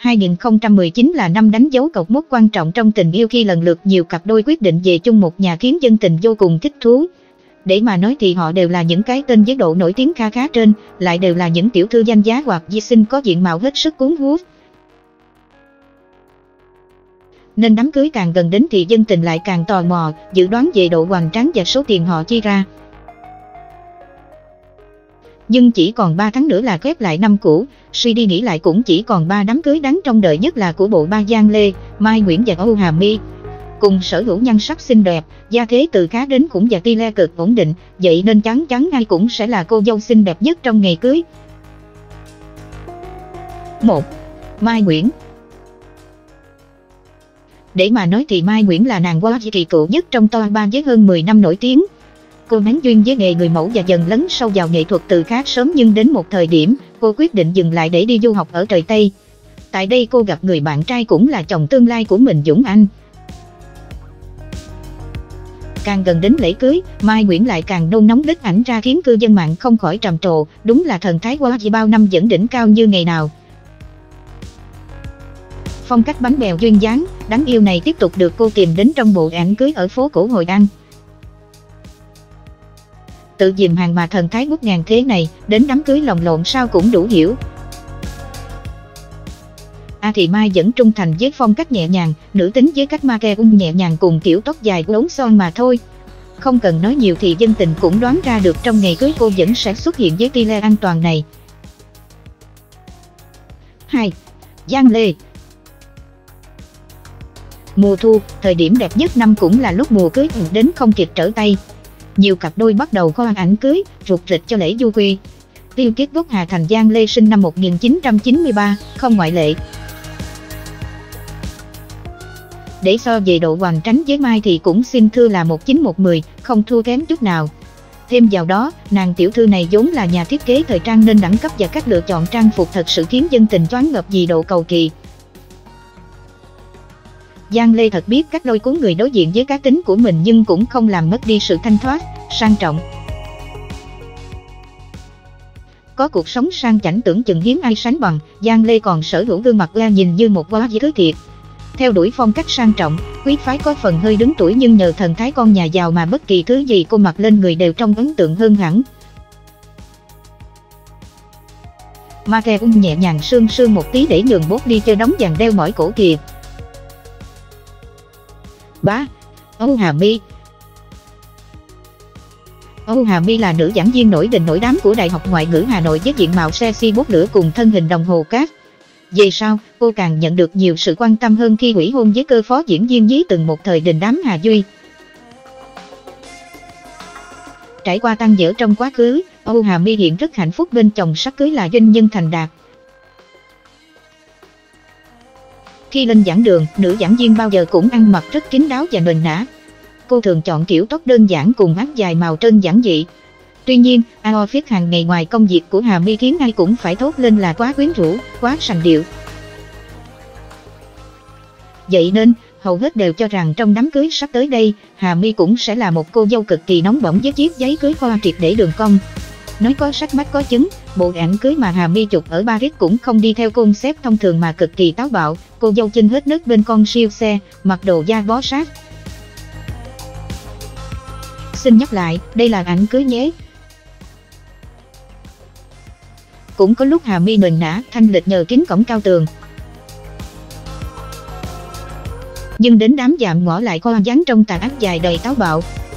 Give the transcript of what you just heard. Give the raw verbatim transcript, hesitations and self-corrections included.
hai nghìn không trăm mười chín là năm đánh dấu cột mốc quan trọng trong tình yêu khi lần lượt nhiều cặp đôi quyết định về chung một nhà khiến dân tình vô cùng thích thú. Để mà nói thì họ đều là những cái tên với độ nổi tiếng kha khá trên, lại đều là những tiểu thư danh giá hoặc di sinh có diện mạo hết sức cuốn hút. Nên đám cưới càng gần đến thì dân tình lại càng tò mò, dự đoán về độ hoành tráng và số tiền họ chi ra. Nhưng chỉ còn ba tháng nữa là khép lại năm cũ, suy đi nghĩ lại cũng chỉ còn ba đám cưới đáng trông đợi nhất là của bộ ba Giang Lê, Mai Nguyễn và Âu Hà My. Cùng sở hữu nhan sắc xinh đẹp, gia thế từ khá đến khủng và ti le cực ổn định, vậy nên chắn chắn ai cũng sẽ là cô dâu xinh đẹp nhất trong ngày cưới. một. Mai Nguyễn. Để mà nói thì Mai Nguyễn là nàng hoa kỳ cựu nhất trong toa ba với hơn mười năm nổi tiếng. Cô bén duyên với nghề người mẫu và dần lấn sâu vào nghệ thuật từ khá sớm, nhưng đến một thời điểm, cô quyết định dừng lại để đi du học ở trời Tây. Tại đây cô gặp người bạn trai cũng là chồng tương lai của mình, Dũng Anh. Càng gần đến lễ cưới, Mai Nguyễn lại càng nôn nóng đích ảnh ra khiến cư dân mạng không khỏi trầm trồ, đúng là thần thái hoa kỳ bao năm vẫn đỉnh cao như ngày nào. Phong cách bánh bèo duyên dáng, đáng yêu này tiếp tục được cô tìm đến trong bộ ảnh cưới ở phố cổ Hội An. Tự dìm hàng mà thần thái ngút ngàn thế này, đến đám cưới lồng lộn sao cũng đủ hiểu. À thì Mai vẫn trung thành với phong cách nhẹ nhàng, nữ tính với cách make ung nhẹ nhàng cùng kiểu tóc dài lốn son mà thôi. Không cần nói nhiều thì dân tình cũng đoán ra được trong ngày cưới cô vẫn sẽ xuất hiện với ti le an toàn này. hai. Giang Lê. Mùa thu, thời điểm đẹp nhất năm cũng là lúc mùa cưới đến không kịp trở tay. Nhiều cặp đôi bắt đầu khoe ảnh cưới, rục rịch cho lễ du quy. Tiêu kiết gốc Hà Thành Giang Lê sinh năm một nghìn chín trăm chín mươi ba, không ngoại lệ. Để so về độ hoành tráng với Mai thì cũng xin thưa là một chín một mười, không thua kém chút nào. Thêm vào đó, nàng tiểu thư này vốn là nhà thiết kế thời trang nên đẳng cấp và cách lựa chọn trang phục thật sự khiến dân tình choáng ngợp vì độ cầu kỳ. Giang Lê thật biết cách lôi cuốn người đối diện với cá tính của mình nhưng cũng không làm mất đi sự thanh thoát, sang trọng. Có cuộc sống sang chảnh tưởng chừng hiếm ai sánh bằng, Giang Lê còn sở hữu gương mặt ra nhìn như một hoa thứ thiệt. Theo đuổi phong cách sang trọng, quý phái có phần hơi đứng tuổi nhưng nhờ thần thái con nhà giàu mà bất kỳ thứ gì cô mặc lên người đều trông ấn tượng hơn hẳn. Make ung nhẹ nhàng sương sương một tí để nhường bốt đi cho đóng vàng đeo mỏi cổ kìa. ba. Âu Hà My. Âu Hà My là nữ giảng viên nổi đình nổi đám của Đại học Ngoại ngữ Hà Nội với diện mạo sexy bốc lửa cùng thân hình đồng hồ cát. Về sau, cô càng nhận được nhiều sự quan tâm hơn khi hủy hôn với cơ phó diễn viên Dí từng một thời đình đám Hà Duy. Trải qua tăng dở trong quá khứ, Âu Hà My hiện rất hạnh phúc bên chồng sắp cưới là doanh nhân thành đạt. Khi lên giảng đường, nữ giảng viên bao giờ cũng ăn mặc rất kín đáo và nền nã. Cô thường chọn kiểu tóc đơn giản cùng áo dài màu trơn giản dị. Tuy nhiên, outfit hàng ngày ngoài công việc của Hà My khiến ai cũng phải thốt lên là quá quyến rũ, quá sành điệu. Vậy nên, hầu hết đều cho rằng trong đám cưới sắp tới đây, Hà My cũng sẽ là một cô dâu cực kỳ nóng bỏng với chiếc giấy cưới hoa triệt để đường cong. Nói có sách mách có chứng, bộ ảnh cưới mà Hà My chụp ở Paris cũng không đi theo concept thông thường mà cực kỳ táo bạo, cô dâu chân hết nước bên con siêu xe, mặc đồ da bó sát. Xin nhắc lại, đây là ảnh cưới nhé. Cũng có lúc Hà My nền nã, thanh lịch nhờ kính cổng cao tường. Nhưng đến đám dạm ngõ lại khoa dáng trong tà áo dài đầy táo bạo.